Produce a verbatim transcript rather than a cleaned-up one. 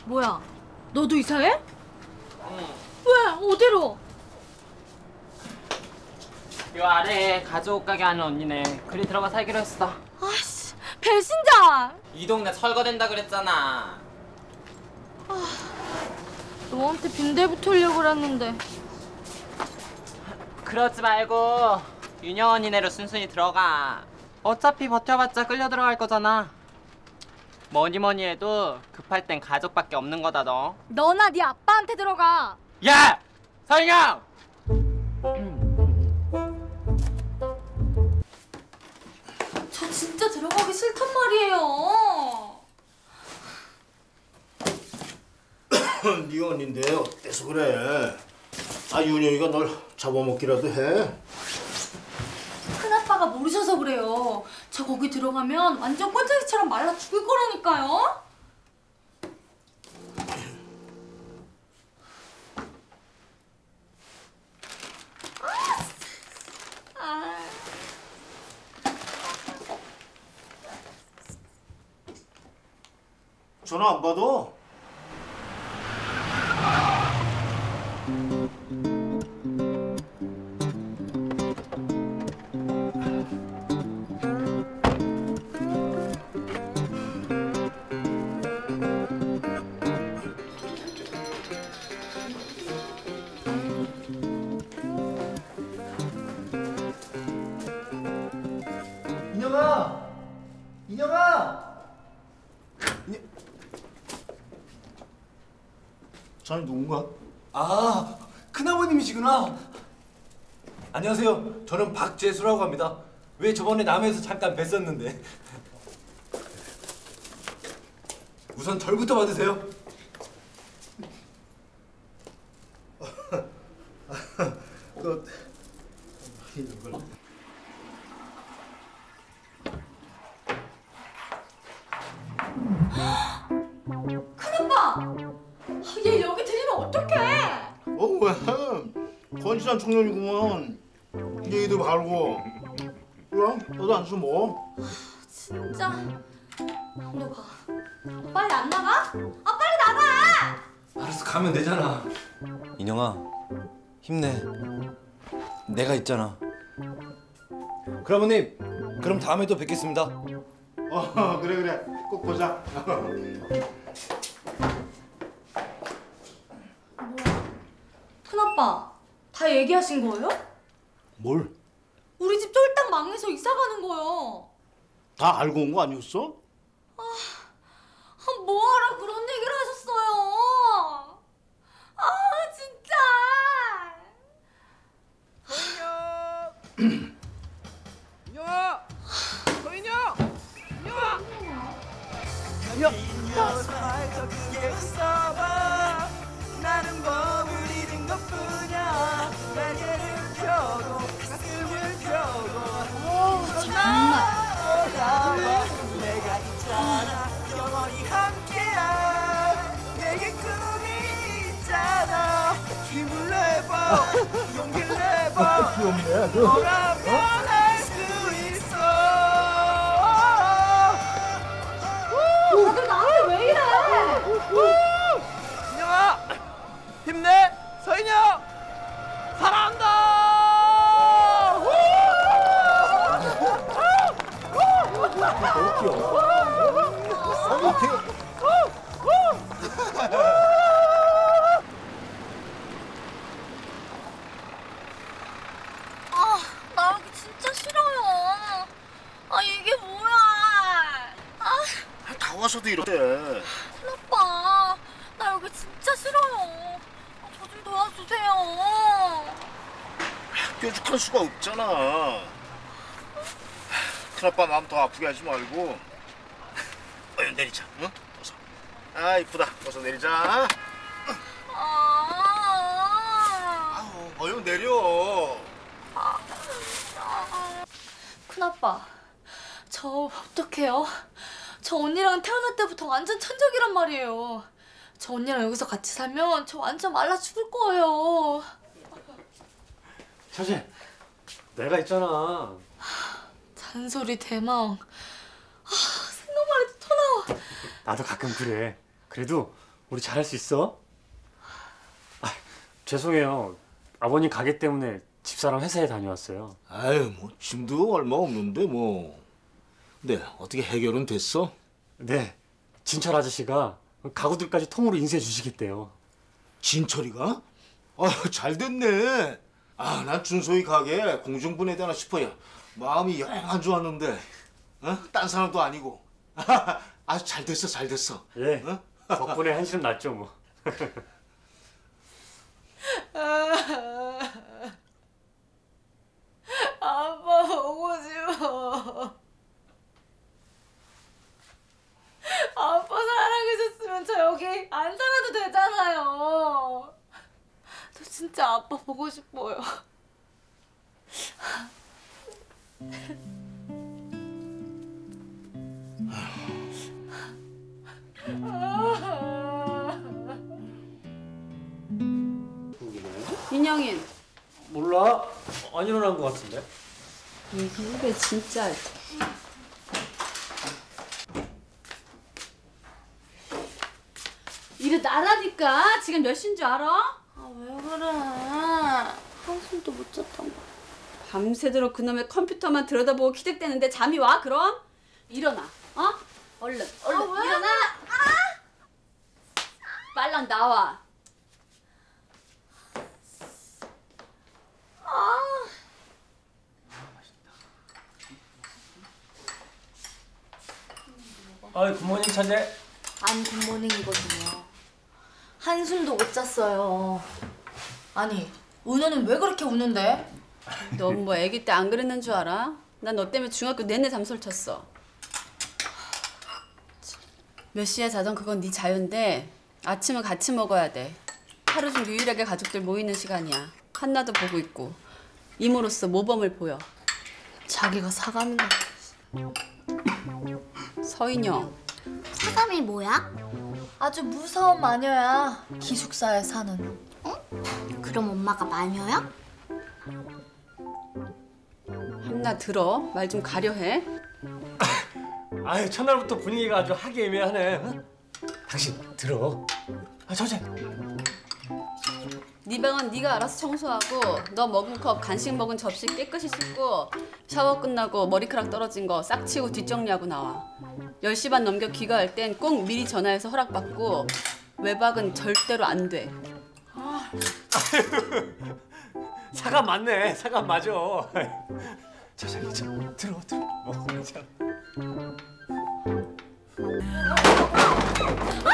뭐야? 너도 이사해? 응. 왜? 어디로? 요 아래에 가족 가게 하는 언니네. 그리 들어가 살기로 했어. 아씨, 배신자! 이 동네 철거된다 그랬잖아. 아, 너한테 빈대 붙으려고 그랬는데. 그러지 말고 윤영 언니네로 순순히 들어가. 어차피 버텨봤자 끌려 들어갈 거잖아. 뭐니 뭐니 해도 급할 땐 가족밖에 없는 거다 너. 너나 네 아빠한테 들어가. 야! 서인영! 저 진짜 들어가기 싫단 말이에요. 네 언니인데 어때서 그래? 아 윤영이가 널 잡아먹기라도 해? 큰아빠가 모르셔서 그래요. 저 거기 들어가면 완전 꼴짜기처럼 말라 죽을 거라니까요. 아. 전화 안 받아? 인영아! 인영아! 인영... 자네 누군가? 아, 큰아버님이시구나. 안녕하세요. 저는 박재수라고 합니다. 왜 저번에 남해에서 잠깐 뵀었는데. 우선 절부터 받으세요. 그... 이걸... 큰아빠! 얘 여기 들리면 어떡해? 어 왜? 건실한 청년이구만. 얘기도 바르고. 그럼 너도 안수 뭐? 진짜. 너 가. 빨리 안 나가? 아 빨리 나가! 알았어, 가면 되잖아. 인영아, 힘내. 내가 있잖아. 큰아버님, 그럼 다음에 또 뵙겠습니다. 어 그래 그래 꼭 보자. 뭐야? 큰아빠, 다 얘기하신 거예요? 뭘? 우리 집 쫄딱 망해서 이사 가는 거요. 다 알고 온 거 아니었어? 아, 뭐하러 그런 얘기를 하셨어요? 아, 진짜. 서인영! 인영아! 서인영! 인영아! 나는 버무리는 것뿐이야. 날개를 펴고 가슴을 펴고 정말. 내가 있잖아. 영원히 함께야. 내게 꿈이 있잖아. 힘을 내봐. 용기를 내봐. 너라면 할 수 있어. 다들 나한테 왜 이래? 인영아, 힘내. 서인영, 사랑한다. 너무 귀여워. 너무 귀여워. 아, 나 여기 진짜 싫어요. 아, 이게 뭐야? 아, 다 와서도 이러대. 큰아빠, 나 여기 진짜 싫어요. 저 좀 도와주세요. 뾰족할 수가 없잖아. 큰아빠 마음 더 아프게 하지 말고 어여 내리자. 응? 어서. 아 이쁘다. 어서 내리자. 아, 아우 어여 내려. 큰아빠, 저 어떡해요? 저 언니랑 태어날 때부터 완전 천적이란 말이에요. 저 언니랑 여기서 같이 살면 저 완전 말라 죽을 거예요. 사실 내가 있잖아. 잔소리 대망. 아, 생각만 해도 토 나와. 나도 가끔 그래. 그래도 우리 잘할 수 있어? 아, 죄송해요. 아버님 가게 때문에 집사람 회사에 다녀왔어요. 아유, 뭐 짐도 얼마 없는데 뭐. 근데 어떻게 해결은 됐어? 네, 진철 아저씨가 가구들까지 통으로 인쇄해 주시겠대요. 진철이가? 아, 잘 됐네. 아, 난 준소희 가게 공중분해 되나 싶어요. 마음이 영 안 좋았는데. 어? 딴 사람도 아니고. 아주 잘 됐어, 잘 됐어. 예, 어? 덕분에 한시름 났죠 뭐. 아빠 보고 싶어. 아빠 사랑해줬으면 저 여기 안 살아도 되잖아요. 저 진짜 아빠 보고 싶어요. 인영인. 몰라? 안 일어난 것 같은데? 이게 진짜. 이래 나라니까. 지금 몇 시인 줄 알아? 아, 왜 그래? 한숨도 못 잤단 말이야. 밤새도록 그놈의 컴퓨터만 들여다보고 키득대는데 잠이 와? 그럼? 일어나. 어? 얼른 얼른 아, 왜? 일어나. 빨랑 나와. 아이 굿모닝 찬재. 안 굿모닝이거든요. 한숨도 못 잤어요. 아니, 은호는 왜 그렇게 우는데? 넌 뭐 아기 때 안 그랬는 줄 알아? 난 너 때문에 중학교 내내 잠소리 쳤어. 몇 시에 자던 그건 네 자유인데 아침은 같이 먹어야 돼. 하루 중 유일하게 가족들 모이는 시간이야. 한나도 보고 있고 이모로서 모범을 보여. 자기가 사가는 거. 서인영. 사감이 뭐야? 아주 무서운 마녀야. 기숙사에 사는. 그럼 엄마가 마녀야? 한나 들어. 말 좀 가려해. 아유 첫날부터 분위기가 아주 하기 애매하네. 어? 당신 들어. 아 저제. 네 방은 네가 알아서 청소하고 너 먹은 컵, 간식 먹은 접시 깨끗이 씻고 샤워 끝나고 머리카락 떨어진 거 싹 치우고 뒷정리하고 나와. 열 시 반 넘겨 귀가할 땐 꼭 미리 전화해서 허락받고 외박은 절대로 안 돼. 아. 사감 맞네. 사감 맞아. 자, 자, 자, 들어, 들어. 어, 자. 아!